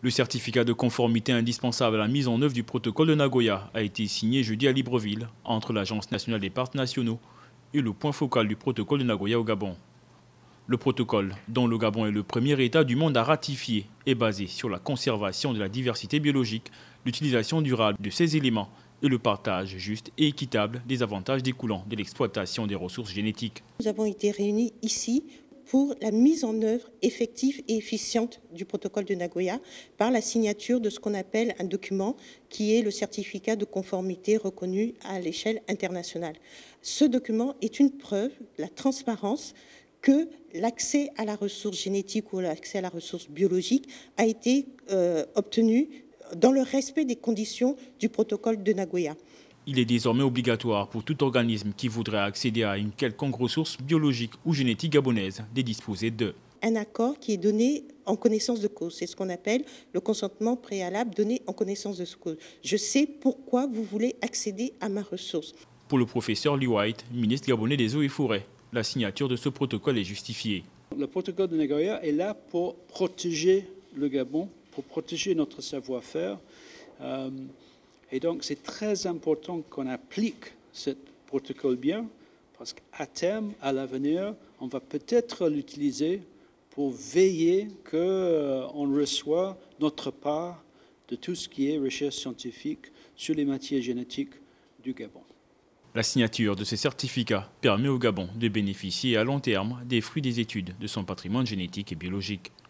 Le certificat de conformité indispensable à la mise en œuvre du protocole de Nagoya a été signé jeudi à Libreville entre l'Agence nationale des parcs nationaux et le point focal du protocole de Nagoya au Gabon. Le protocole, dont le Gabon est le premier État du monde à ratifier, est basé sur la conservation de la diversité biologique, l'utilisation durable de ces éléments et le partage juste et équitable des avantages découlant de l'exploitation des ressources génétiques. Nous avons été réunis ici pour la mise en œuvre effective et efficiente du protocole de Nagoya par la signature de ce qu'on appelle un document qui est le certificat de conformité reconnu à l'échelle internationale. Ce document est une preuve de la transparence que l'accès à la ressource génétique ou l'accès à la ressource biologique a été obtenu dans le respect des conditions du protocole de Nagoya. Il est désormais obligatoire pour tout organisme qui voudrait accéder à une quelconque ressource biologique ou génétique gabonaise de disposer un accord qui est donné en connaissance de cause. C'est ce qu'on appelle le consentement préalable donné en connaissance de cause. Je sais pourquoi vous voulez accéder à ma ressource. Pour le professeur Lee White, ministre gabonais des Eaux et Forêts, la signature de ce protocole est justifiée. Le protocole de Nagoya est là pour protéger le Gabon, pour protéger notre savoir-faire. Et donc, c'est très important qu'on applique ce protocole bien, parce qu'à terme, à l'avenir, on va peut-être l'utiliser pour veiller qu'on reçoit notre part de tout ce qui est recherche scientifique sur les matières génétiques du Gabon. La signature de ces certificats permet au Gabon de bénéficier à long terme des fruits des études de son patrimoine génétique et biologique.